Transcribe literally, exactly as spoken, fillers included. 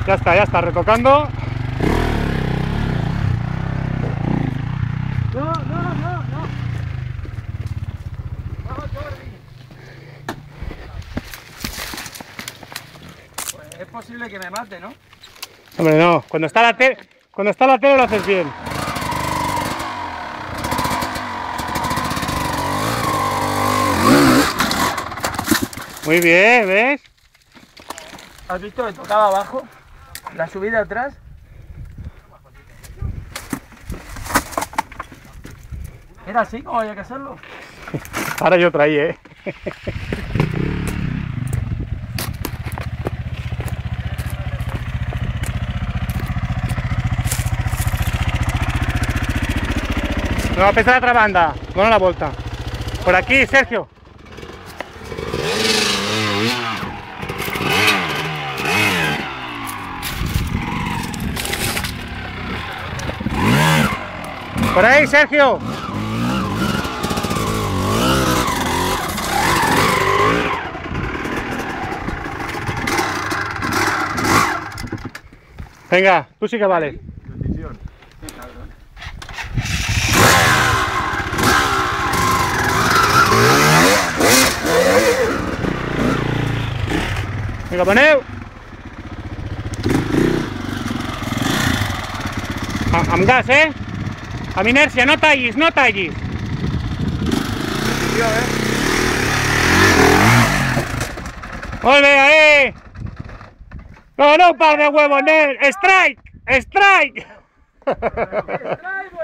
Ya está, ya está, retocando. No, no, no, no. Vamos, Jordi. Pues es posible que me mate, ¿no? Hombre, no, cuando está la tele, cuando está la tele lo haces bien. Muy bien, ¿ves? ¿Has visto que tocaba abajo? La subida atrás. ¿Era así como había que hacerlo? Ahora yo traí, ¿eh? No, a pesar la otra banda, dona la vuelta. Por aquí, Sergio. Por ahí, Sergio. Venga, tú sí que vales. Vinga, poneu! Amb gas, eh? Amb inèrcia, no tallis, no tallis! Molt bé, ahí! No, no un par de huevos, nen! Strike! Strike!